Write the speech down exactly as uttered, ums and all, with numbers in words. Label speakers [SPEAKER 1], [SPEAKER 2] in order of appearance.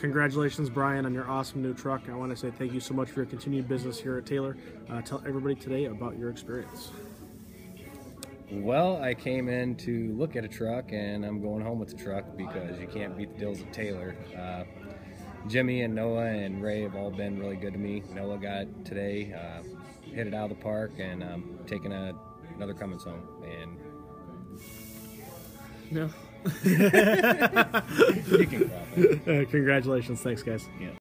[SPEAKER 1] congratulations, Brian, on your awesome new truck. I want to say thank you so much for your continued business here at Taylor. Uh, tell everybody today about your experience.
[SPEAKER 2] Well, I came in to look at a truck, and I'm going home with the truck because you can't beat the deals at Taylor. Uh, Jimmy and Noah and Ray have all been really good to me. Noah got today, uh, hit it out of the park, and um, taking a, another Cummins home. And
[SPEAKER 1] no.
[SPEAKER 2] You can clap it.
[SPEAKER 1] Uh, congratulations. Thanks, guys.
[SPEAKER 2] Yeah.